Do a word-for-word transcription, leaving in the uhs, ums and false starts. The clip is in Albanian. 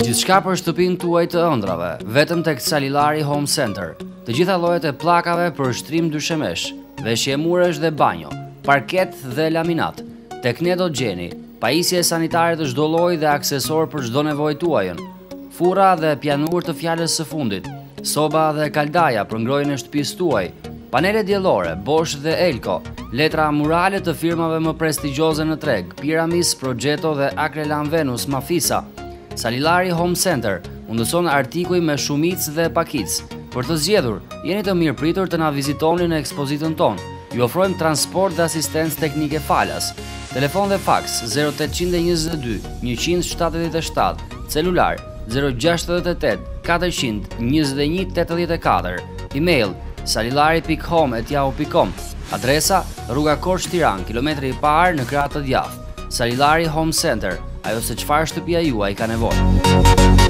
Gjithçka për shtëpinë tuaj të ëndrave, vetëm tek Salilari Home Center. Të gjitha llojet e pllakave për shtrim dyshemesh, veshje muresh dhe banjo, parket dhe laminat. Tek ne do gjeni pajisje sanitare të çdo lloji dhe aksesor për çdo nevojë tuajën. Furra dhe pianur të fjalës së fundit, soba dhe kaldaja për ngrohjen e shtëpisë tuaj, panele diellore, Bosch dhe Elko, letra murale të firmave më prestigjioze në treg, Piramis, Progetto dhe Akrelan Venus Mafisa. Salilari Home Center mundëson artikuj me shumicë dhe pakicë. Për të zgjedhur, jeni të mirëpritur të na vizitoni në ekspozitën tonë. Ju ofrojmë transport dhe asistencë teknike falas. Telefon dhe faks zero opt një dy një shtat shtat, celular zero gjasht osht katër njëzet e një tetëdhjetë e katër, email salilari pikë home at yahoo pikë com, adresa Rruga Korç Tiranë, kilometri i parë në krah të djathtë. Salilari Home Center, ajo se çfarë shtëpia juaj ka nevojë.